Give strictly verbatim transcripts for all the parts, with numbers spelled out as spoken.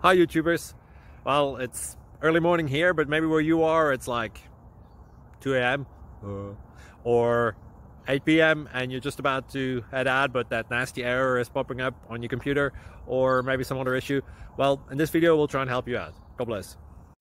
Hi YouTubers. Well, it's early morning here, but maybe where you are it's like two A M uh, or eight P M and you're just about to head out, but that nasty error is popping up on your computer, or maybe some other issue. Well, in this video we'll try and help you out. God bless.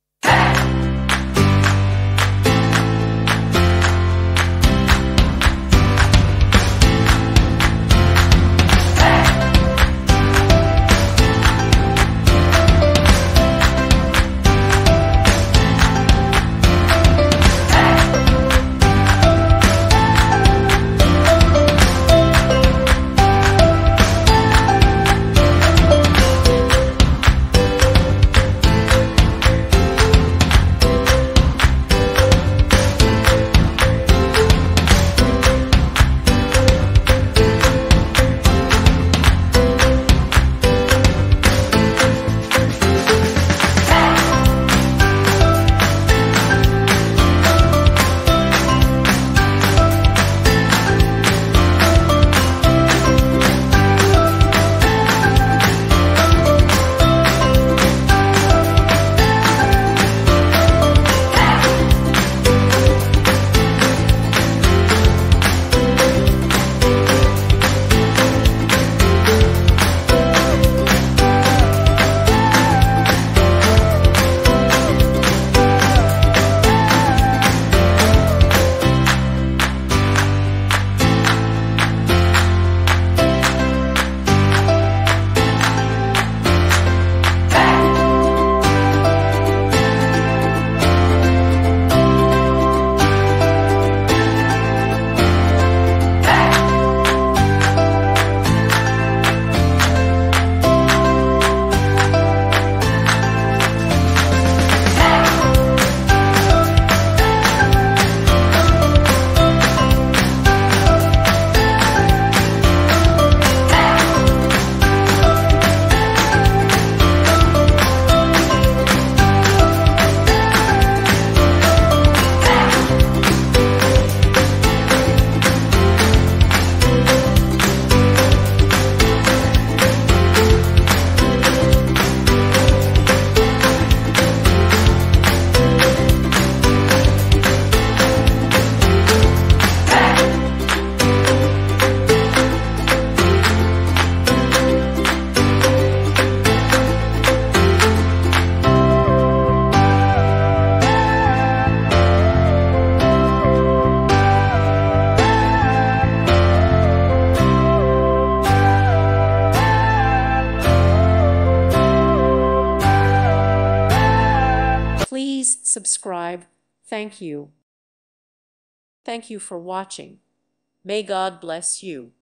Please subscribe. Thank you. Thank you for watching. May God bless you.